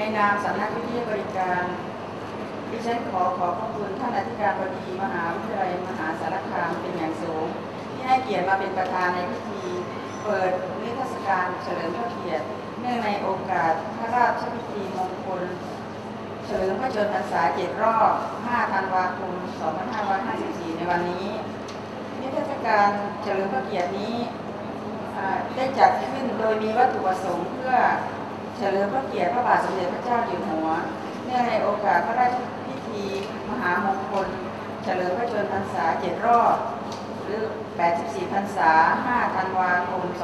นามสำนักวิทยาบริการดิฉันขอบพระคุณท่านอธิการบดีมหาวิทยาลัยมหาสารคามเป็นอย่างสูงที่ให้เกียรติมาเป็นประธานในพิธีเปิดนิทรรศการเฉลิมพระเกียรติเนื่องในโอกาสพระราชพิธีมงคลเฉลิมพระชนมพรรษา7 รอบ 5 ธันวาคม 2554 ในวันนี้นิทรรศการเฉลิมพระเกียรตินี้ได้จัดขึ้นโดยมีวัตถุประสงค์เพื่อเฉลิมพระเกียรติพระบาทสมเด็จพระเจ้าอยู่หัวเนื่องในโอกาสพระราชพิธีมหามงคลเฉลิมพระชนมพรรษา7 รอบหรือ84 พรรษา 5 ธันวาคม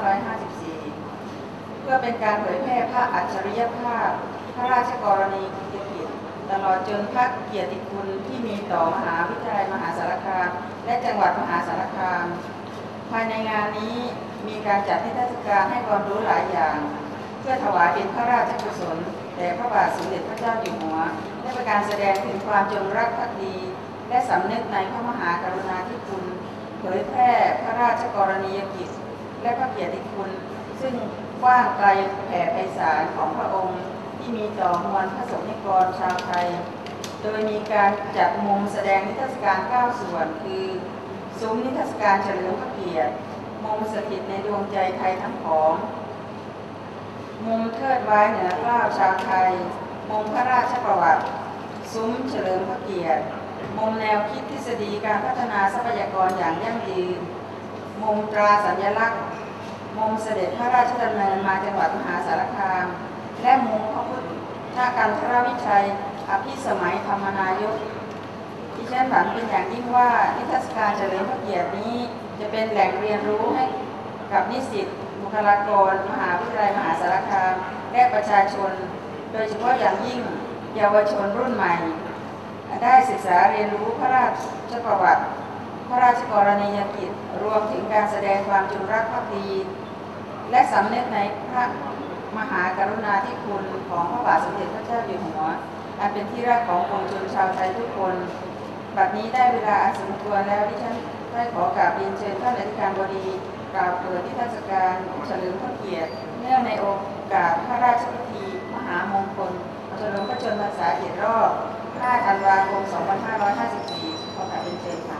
2554 เพื่อเป็นการเผยแพร่พระอัจฉริยภาพพระราชกรณียกิจตลอดจนพระเกียรติคุณที่มีต่อมหาวิทยาลัยมหาสารคามและจังหวัดมหาสารคามภายในงานนี้มีการจัดนิทรรศการให้ความรู้หลายอย่างเพื่อถวายเป็นพระราชกุศลแด่พระบาทสมเด็จพระเจ้าอยู่หัวและเป็นการแสดงถึงความจงรักภักดีและสำนึกในพระมหากรุณาธิคุณเผยแพร่พระราชกรณียกิจและพระเกียรติคุณซึ่งกว้างไกลแผ่ไพศาลของพระองค์ที่มีต่อมวลพระสงฆ์นิกรชาวไทยโดยมีการจัดมุมแสดงนิทรรศการ9 ส่วนคือซุ้มนิทรรศการเฉลิมพระเกียรติมุมสถิตในดวงใจไทยทั้งผองมุมเทิดไว้เหนือเกล้าชาวไทยมุมพระราชประวัติซุ้มเฉลิมพระเกียรติมุมแนวคิดทฤษฎีการพัฒนาทรัพยากรอย่างยั่งยืนมุมตราสัญลักษณ์มุมเสด็จพระราชดำเนินมาจังหวัดมหาสารคามและมุมพระพุทธกันทรวิชัยอภิสมัยธรรมนายกดิฉันหวังเป็นอย่างยิ่งว่านิทรรศการเฉลิมพระเกียรตินี้จะเป็นแหล่งเรียนรู้ให้กับนิสิตบุคลากรมหาวิทยาลัยมหาสารคามและประชาชนโดยเฉพาะอย่างยิ่งเยาวชนรุ่นใหม่ได้ศึกษาเรียนรู้พระราชประวัติพระราชกรณียกิจรวมถึงการแสดงความจงรักภักดีและสำนึกในพระมหากรุณาธิคุณของพระบาทสมเด็จพระเจ้าอยู่หัวอันเป็นที่รักของปวงชนชาวไทยทุกคนบัดนี้ได้เวลาอันสมควรแล้วดิฉันได้ขอกราบเรียนเชิญท่านอธิการบดีกล่าวเปิดนิทรรศการเฉลิมพระเกียรติเนื่องในโอกาสพระราชพิธีมหามงคลเฉลิมพระชนมพรรษา7 รอบ 5 ธันวาคม 2554 ขอกราบเรียนเชิญค่ะ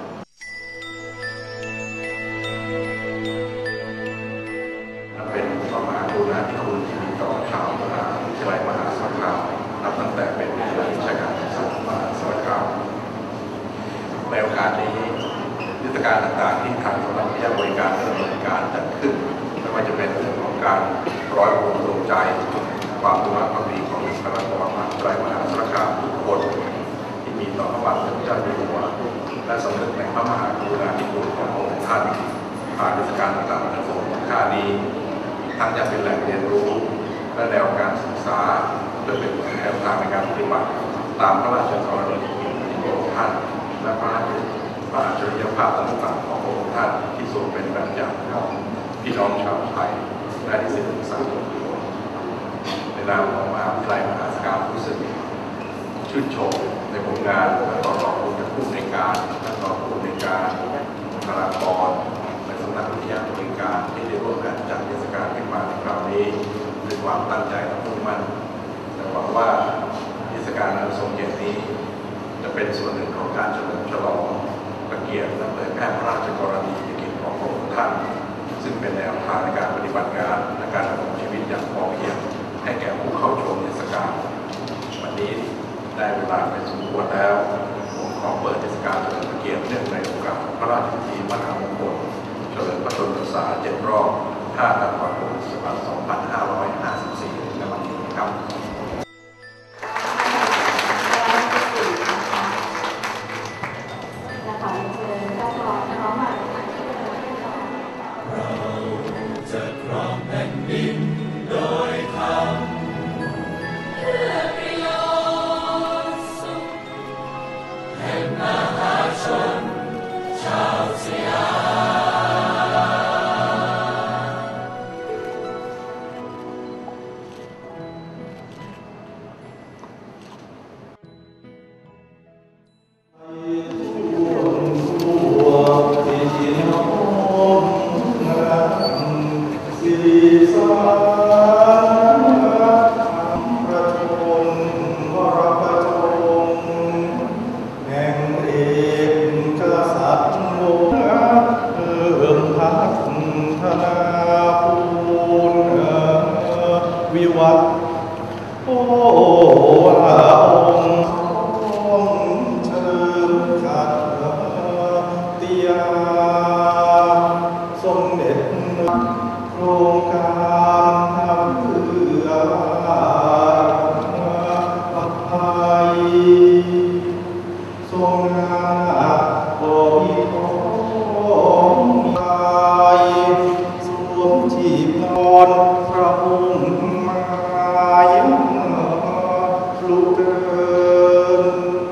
เป็นพระมหากรุณาธิคุณที่มีต่อชาวมหาวิทยาลัยมหาสารคามนับตั้งแต่เป็นวิชาการศึกษามหาสารคามในโอกาสนี้นิทรรศการต่างๆที่ทางสำนักวิทยาบริการดำเนินการจัดขึ้นไม่ว่าจะเป็นเรื่องของการร้อยรวมดวงใจความจงรักภักดีของบุคลากรมหาวิทยาลัยมหาสารคามทุกคนที่มีต่อพระบาทสมเด็จพระเจ้าอยู่หัวและสำนึกในพระมหากรุณาธิคุณของพระองค์ท่านผ่านนิทรรศการต่างๆในโอกาสนี้ทั้งจะเป็นแหล่งเรียนรู้และแนวการศึกษาเพื่อเป็นแนวทางในการปฏิบัติตามพระราชกรณียกิจของพระองค์ท่านและพระอัจฉริยภาพต่างๆของพระองค์ท่านที่ทรงเป็นแบบอย่างของพี่น้องชาวไทยและนิสิตนักศึกษาทุกคนในนามของมหาวิทยาลัยมหาสารคามรู้สึกชื่นชมในผลงานและขอบคุณจากผู้ในการและขอบคุณในการบุคลากรในสำนักวิทยาบริการที่ได้ร่วมกันจัดนิทรรศการขึ้นมาในคราวนี้ด้วยความตั้งใจและมุ่งมั่นและหวังว่านิทรรศการอันทรงเกียรตินี้จะเป็นส่วนหนึ่งของการเฉลิมฉลองพระเกียรติและเผยแพร่พระราชกรณียกิจของพระองค์ท่านซึ่งเป็นแนวทางในการปฏิบัติงานและการดำเนินชีวิตอย่างพอเพียงให้แก่ผู้เข้าชมนิทรรศการวันนี้ได้เวลาเป็นสมควรแล้วผมขอเปิดนิทรรศการเฉลิมพระเกียรติเนื่องในโอกาสพระราชพิธีมหามงคลเฉลิมพระชนมพรรษา7 รอบ 5 ธันวาคม 2554 ในวันนี้ครับจะครองแผ่นดินโดยธรรมเพื่อประโยชน์สุขแห่งมหาชนชาวสยามสิริสารธรรมประโวัดโอ้ว่าองค์เชิญขัดเตียสมเด็จโครงการทำเพื่อปัจจัยทรงนาบริโภคกายสวมจีบนอนพระองค์มายังปลุกเดิน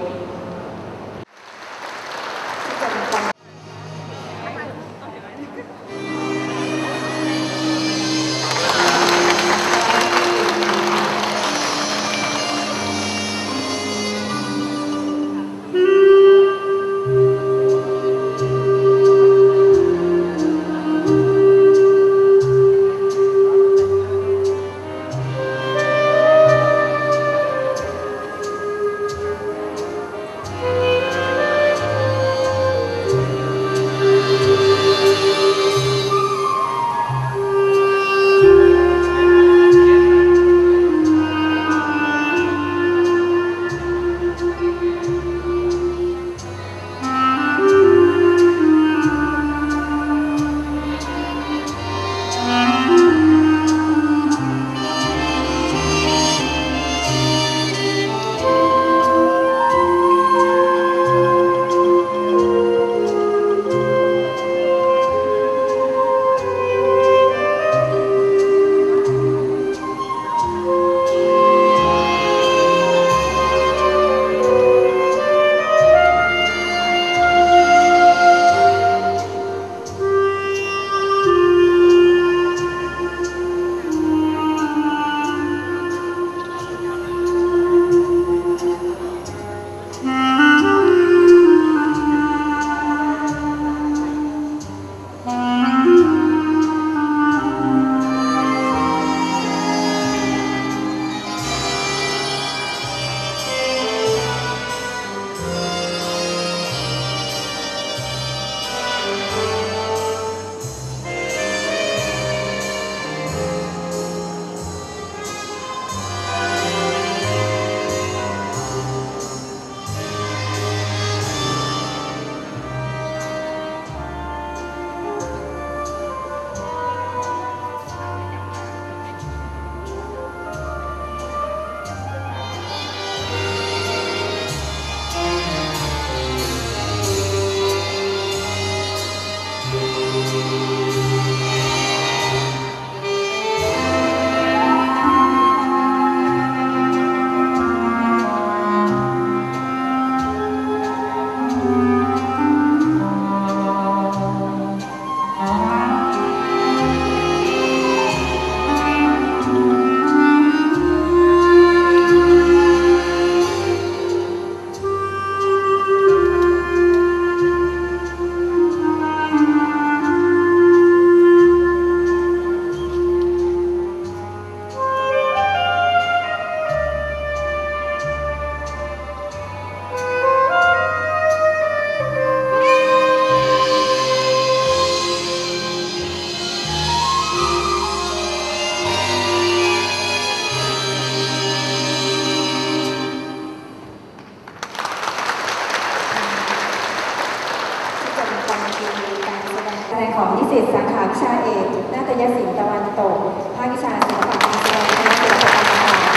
ของนิสิตสาขาวิชาเอกนาฏยศิลป์ตะวันตกภาควิชาศิลปะการแสดงคณะศิลปกรรมศาสตร์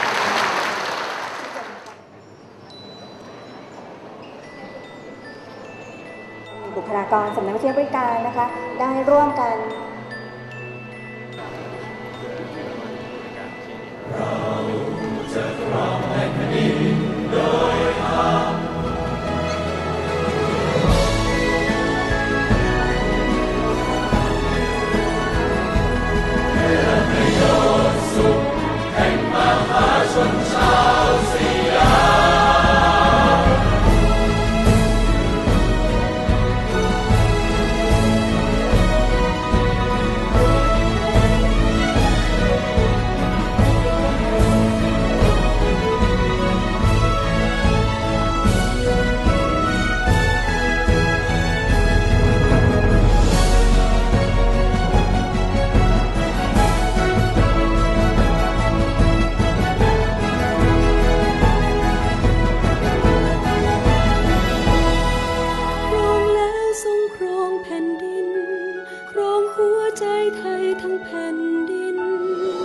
บุคลากรสำนักวิทยาบริการนะคะได้ร่วมกันเราจะครองแผ่นดินโดยธรรมประโยชน์สุขแห่งมหาชนชาวสยาม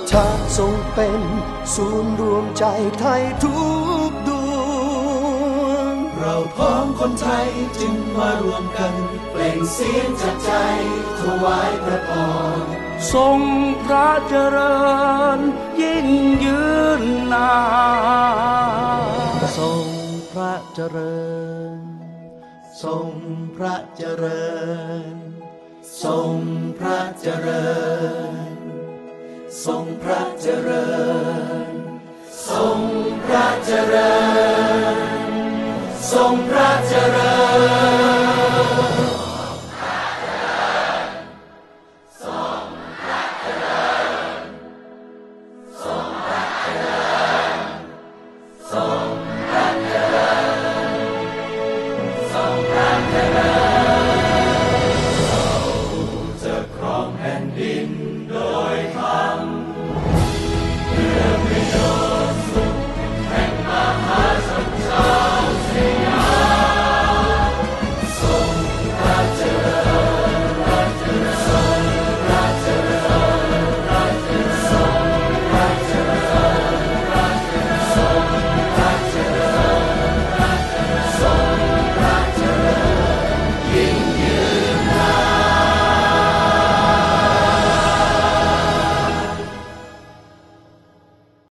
ชาติทรงเป็นศูนย์รวมใจไทยทุกดวงเราพ้องคนไทยจึงมารวมกันเปล่งเสียงจากใจถวายพระพรทรงพระเจริญยิ่งยืนนานทรงพระเจริญทรงพระเจริญทรงพระเจริญทรงพระเจริญทรงพระเจริญทรงพระเจริญ